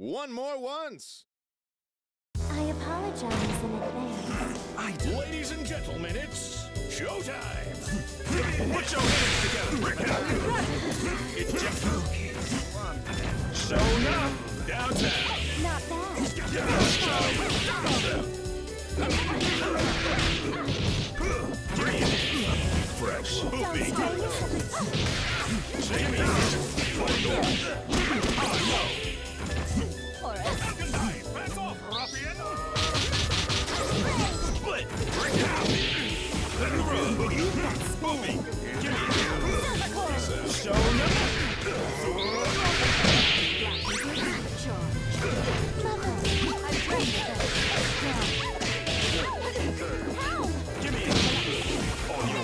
One more once. I apologize in advance. Ladies and gentlemen, it's showtime. Put your hands together. Break it up. It's just show enough. Downtown. Not bad. Breathe in. Fresh. Poopy. Jamie. Back off, ruffian. Split. Break out. Let me run. Poopy. Give me a show enough. Give me on your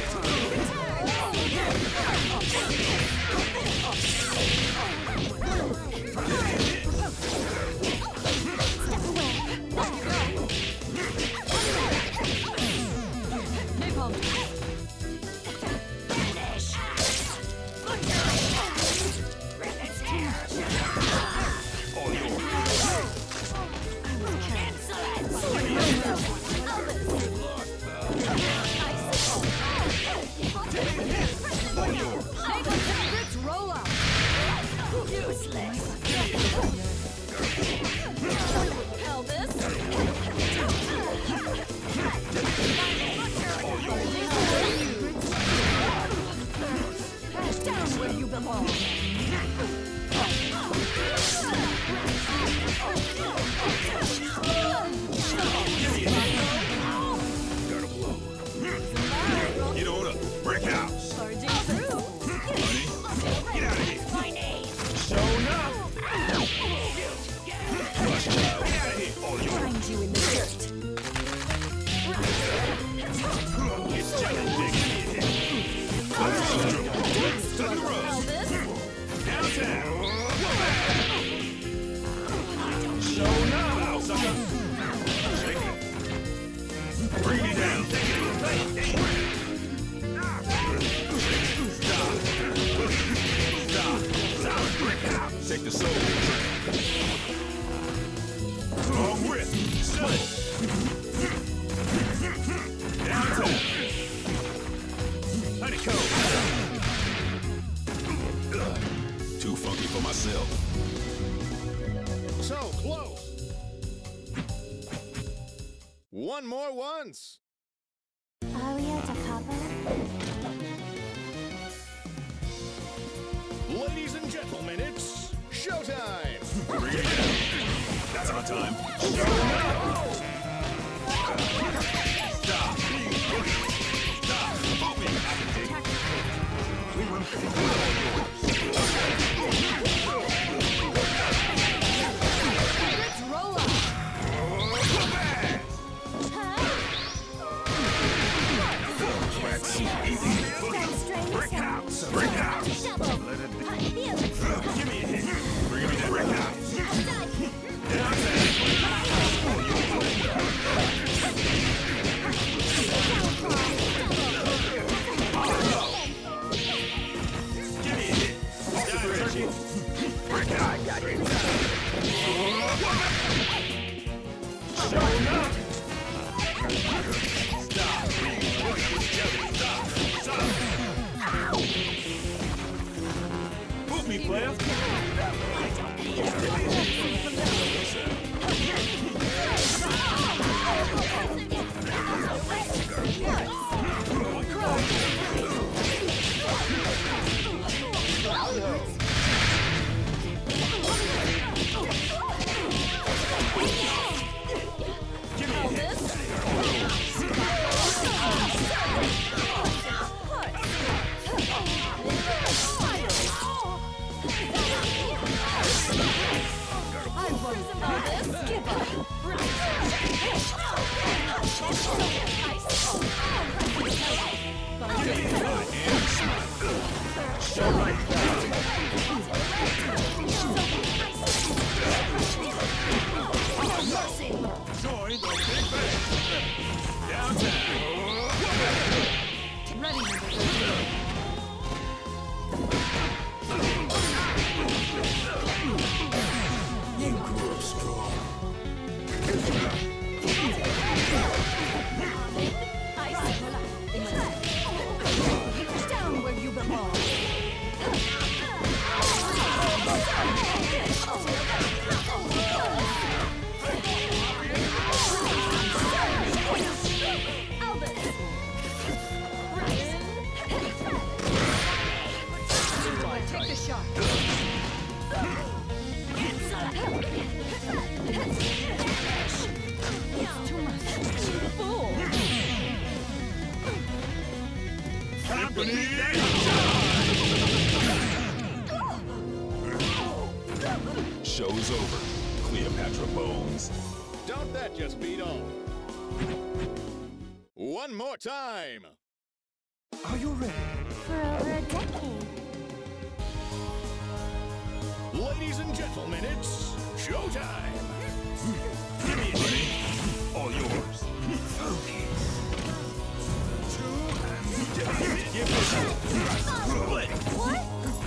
take the soul. Wrong wrist. Split. Downtown. Honeycomb. Too funky for myself. So close. One more once. Aria da Cabo. Ladies and gentlemen, it's showtime! That's our time. Stop! Stop! Let's roll up! Break out! Break out! Let it be. Give me a hit. Bring me that break out. Give me a hit. Down, turkey. Break out. I got you. Show enough. Stop. Stop. Move me, player. Give me a hit. Join the Big Bang. Downtown. Ready, number 13. Show's over. Cleopatra Bones. Don't that just beat all? One more time! Are you ready? For over a decade. Ladies and gentlemen, it's showtime! Give me it, buddy. All yours. Give this split. What?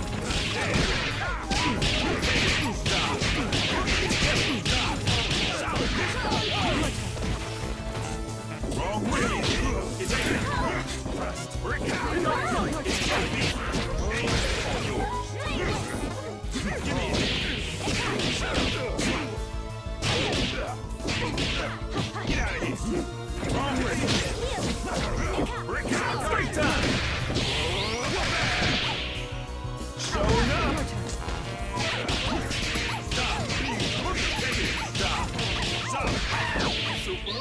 Wrong way. It's a brick out. It's gonna be all yours. Give me it. Get out of here. Wrong way. Brick out. Break time. So enough. Stop. Stop. Stop. Super.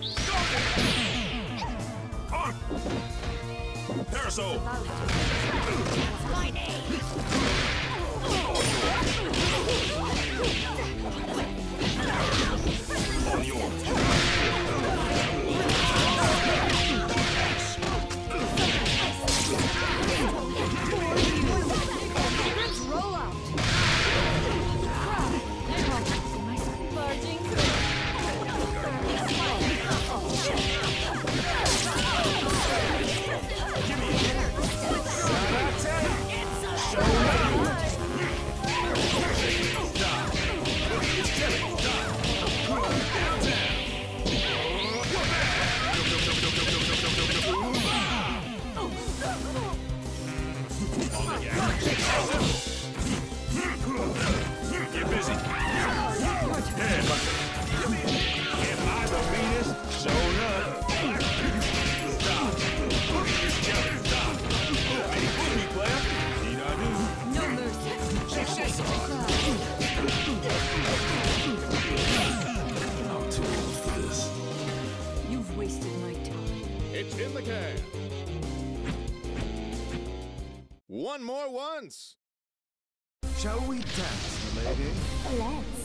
On. Parasol. My name. All yours. Roll out. Barging Get busy. Yeah, but am I the meanest? Shown up. Stop. Stop. Hey, push me, player. Need I do? no mercy. I'm too old for this. You've wasted my time. It's in the can. One more once. Shall we dance, milady? Let's.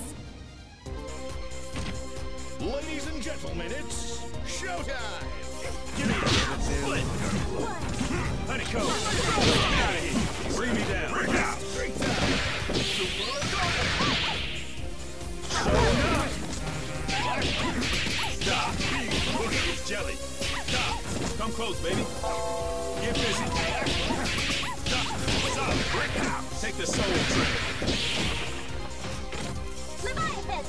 Ladies and gentlemen, it's showtime. Give me a split. Honeycomb. Get out of here. Bring me down. Break out. Straight time. Stop. It's jelly. Stop. Come close, baby. Get busy. Stop. Stop. Break out. Take the soul trip. Leviathan!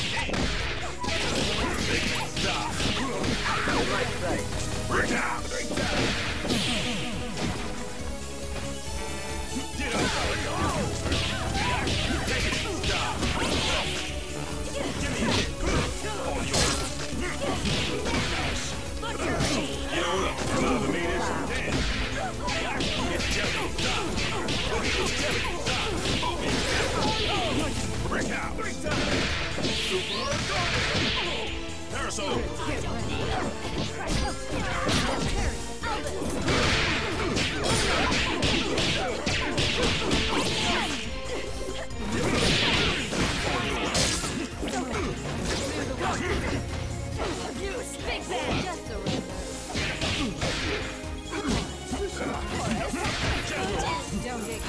Stop. Break out. Straight time. Get up. Take it. Stop. Give me it. All yours. Get on up. Come on, the meanest. It's jelly. Stop. It's jelly. Stop. Break out. Break time. Super. Parasol. Use Big Bang. Just surrender. Don't dig.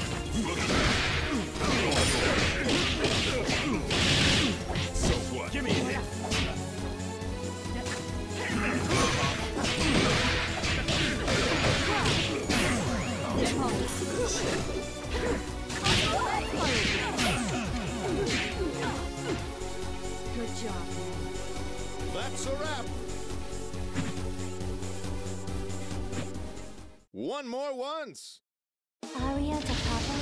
So what? Give me a hit. Good job. That's a wrap. One more once. Aria da Capo?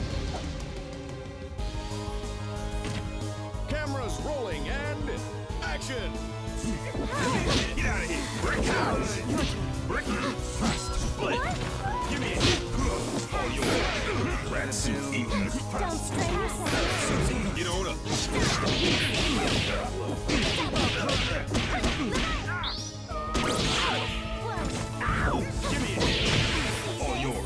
Cameras rolling and action. Get out of here. Break out. Break first. Split. Give me a hit. All yours. Rat suit eating. Don't strain yourself. Get on up. Give me a hit. All yours.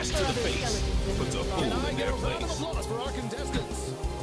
blast to the face puts a fool in their place. Round of applause for our contestants.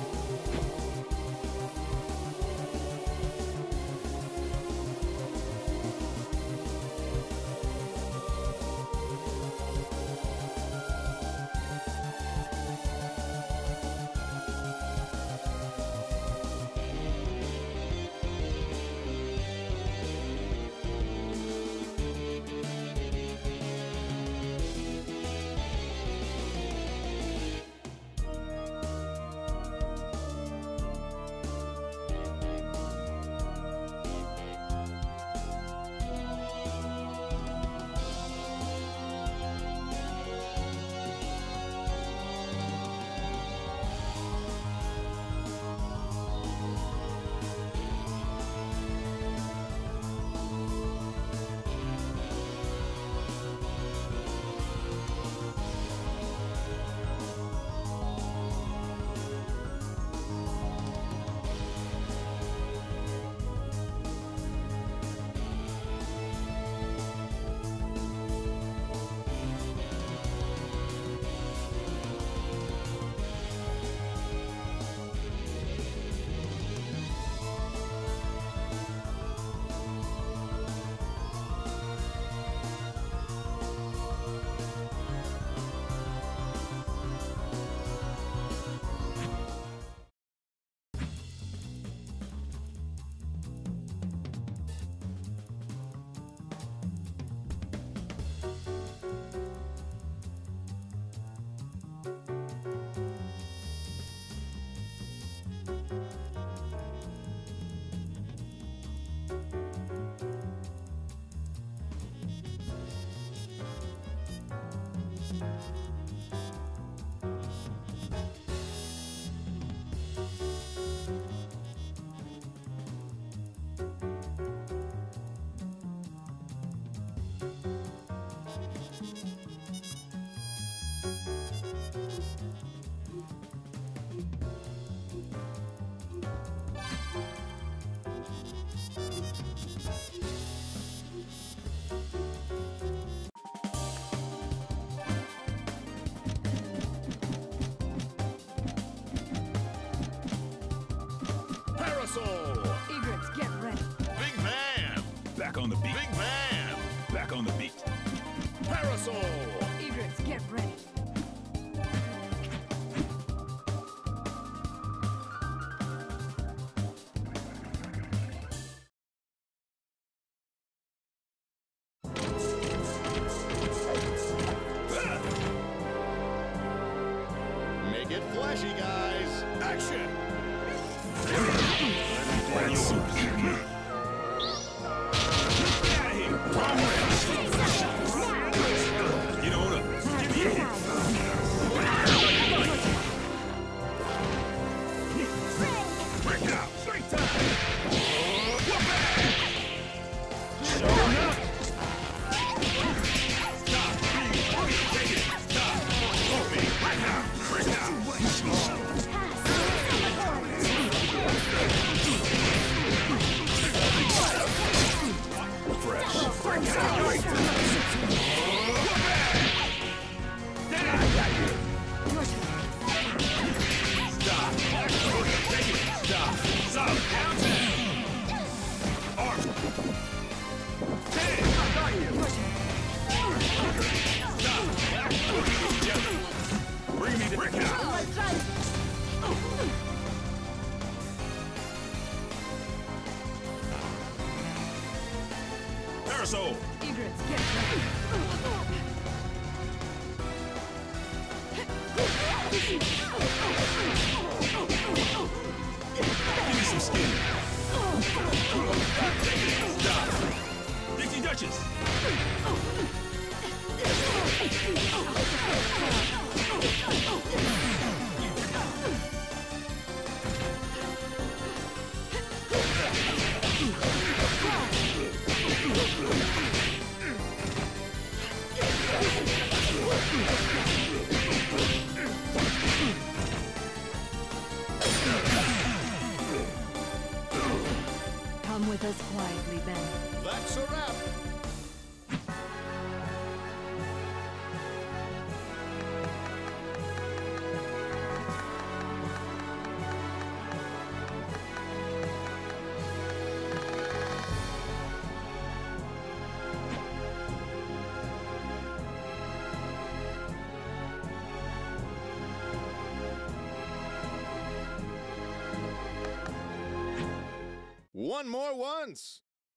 Egrets, get ready. Big man! Back on the beat. Big man! Back on the beat. Parasol! Egrets, get ready. Make it flashy, guys. Action! Get on up. Give me a hit. Break it out. Straight time. Showing up. Stop. Take it. Stop. Open. Right now. Break it out. Fresh. Break it out. Stop. Take it. Stop. Stop. Arm. Ten. Got you. Stop. Bring me the brick out. Parasol. Egrets, get ready. Give me some skin. Stop. Dixie Duchess. Come with us quietly, Ben. That's a wrap. One more once.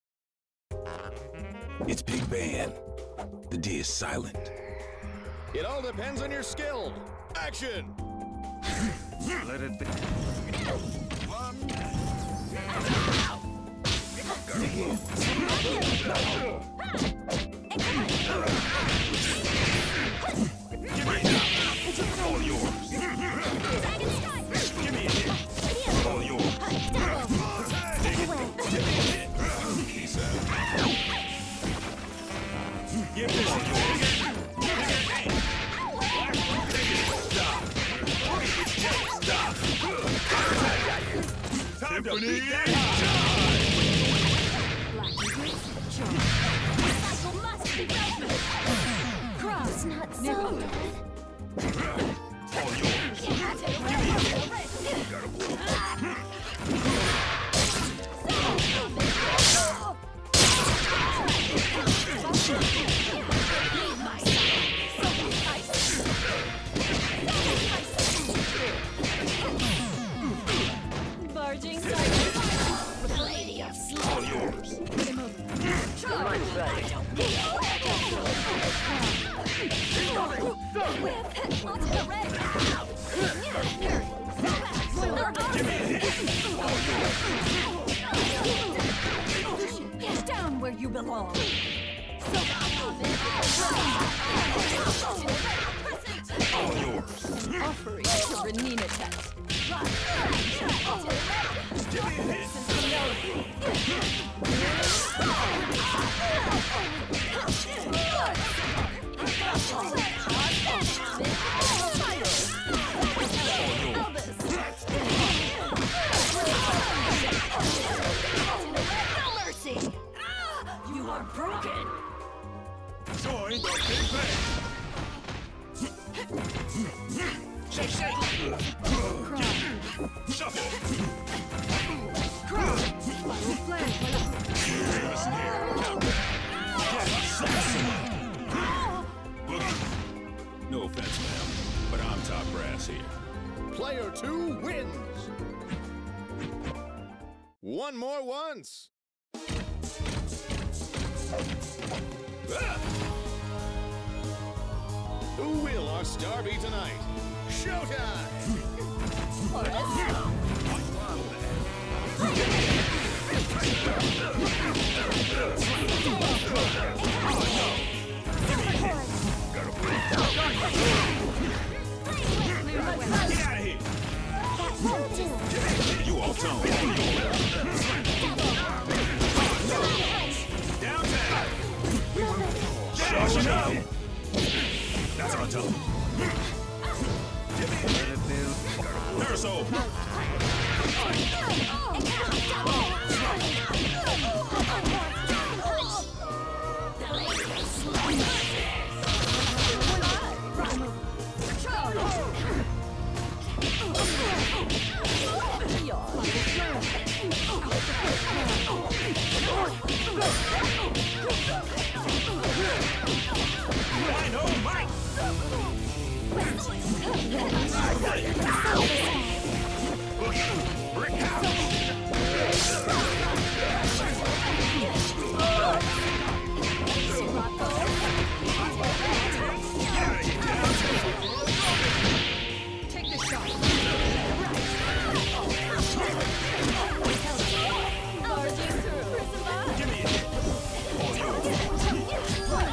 It's Big Ben. The D is silent. It all depends on your skill. Action! Let it be. All yours. Dragon Strike! Give me a hit. All yours. Take it. Give me a hit. Peace out. Give me all yours. Stop. Time to beat that. Cycle must be broken! Cross not so bad. All yours. Barging Lady of Sleep. All yours. Get down where you belong. All yours. Offering to Renina test. Give me a hit. No mercy! You are broken! Join the Big Ben. Shake, shake. Shuffle. Boogie. No offense, ma'am, but I'm top brass here. Player 2 wins. One more once. Who will our star be tonight? Showtime! Get out of here. You all tone. Downtown. Shut up. That's our tone. Let it be. Parasol. Dynamite. Brick house. Take the shot. Barging through. Give me a hit. All yours.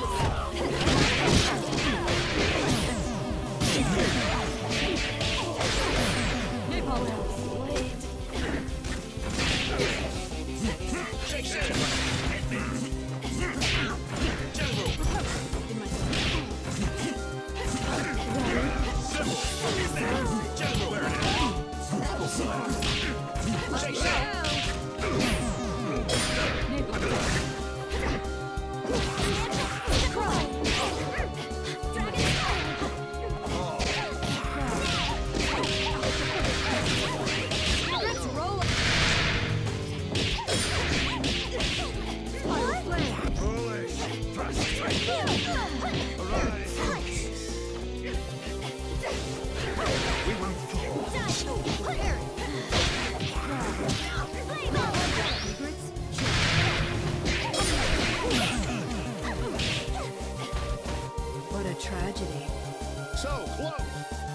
Shake, shake. General. Simple. General. Shake, shake. Let's roll. Foolish. We won't fall. Secrets. tragedy. So close.